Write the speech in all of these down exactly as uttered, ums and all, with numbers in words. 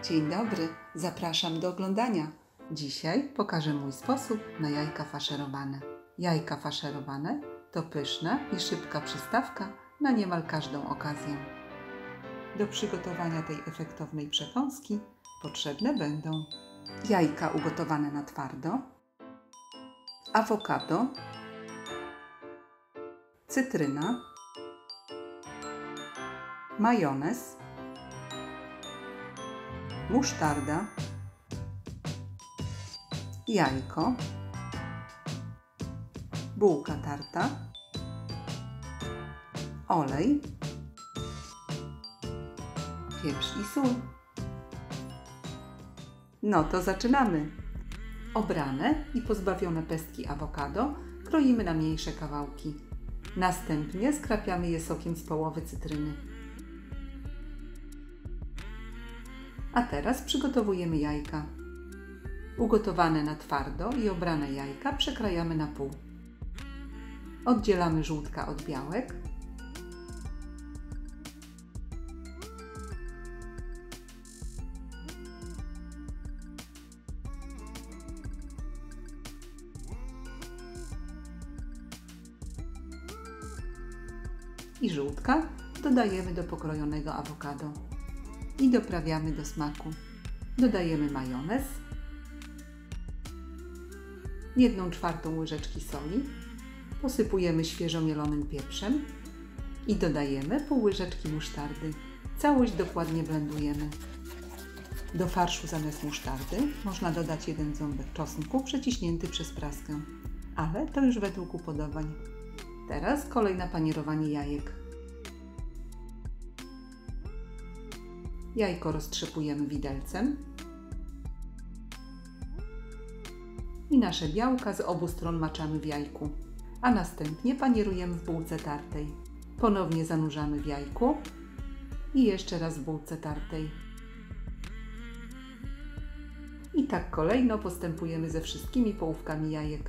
Dzień dobry, zapraszam do oglądania. Dzisiaj pokażę mój sposób na jajka faszerowane. Jajka faszerowane to pyszna i szybka przystawka na niemal każdą okazję. Do przygotowania tej efektownej przekąski potrzebne będą jajka ugotowane na twardo, awokado, cytryna, majonez, musztarda, jajko, bułka tarta, olej, pieprz i sól. No to zaczynamy! Obrane i pozbawione pestki awokado kroimy na mniejsze kawałki. Następnie skrapiamy je sokiem z połowy cytryny. A teraz przygotowujemy jajka. Ugotowane na twardo i obrane jajka przekrajamy na pół. Oddzielamy żółtka od białek. I żółtka dodajemy do pokrojonego awokado i doprawiamy do smaku. Dodajemy majonez, jedną czwartą łyżeczki soli, posypujemy świeżo mielonym pieprzem i dodajemy pół łyżeczki musztardy. Całość dokładnie blendujemy. Do farszu zamiast musztardy można dodać jeden ząbek czosnku przeciśnięty przez praskę, ale to już według upodobań. Teraz kolej na panierowanie jajek. Jajko roztrzepujemy widelcem i nasze białka z obu stron maczamy w jajku, a następnie panierujemy w bułce tartej. Ponownie zanurzamy w jajku i jeszcze raz w bułce tartej. I tak kolejno postępujemy ze wszystkimi połówkami jajek.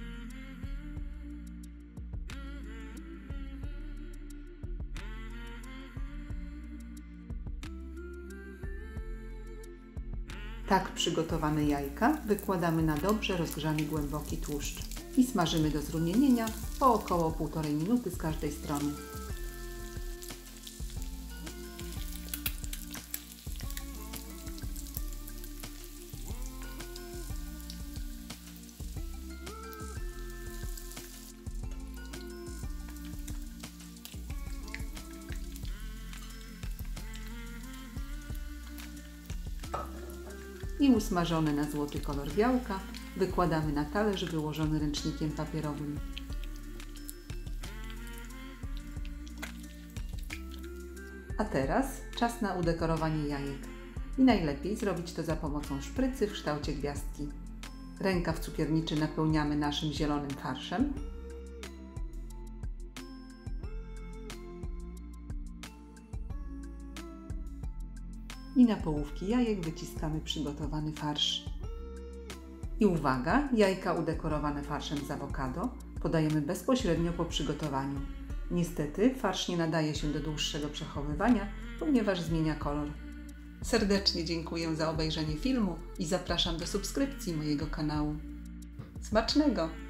Tak przygotowane jajka wykładamy na dobrze rozgrzany głęboki tłuszcz i smażymy do zrumienienia po około półtorej minuty z każdej strony. I usmażone na złoty kolor białka wykładamy na talerz wyłożony ręcznikiem papierowym. A teraz czas na udekorowanie jajek. I najlepiej zrobić to za pomocą szprycy w kształcie gwiazdki. Rękaw cukierniczy napełniamy naszym zielonym farszem. I na połówki jajek wyciskamy przygotowany farsz. I uwaga, jajka udekorowane farszem z awokado podajemy bezpośrednio po przygotowaniu. Niestety farsz nie nadaje się do dłuższego przechowywania, ponieważ zmienia kolor. Serdecznie dziękuję za obejrzenie filmu i zapraszam do subskrypcji mojego kanału. Smacznego!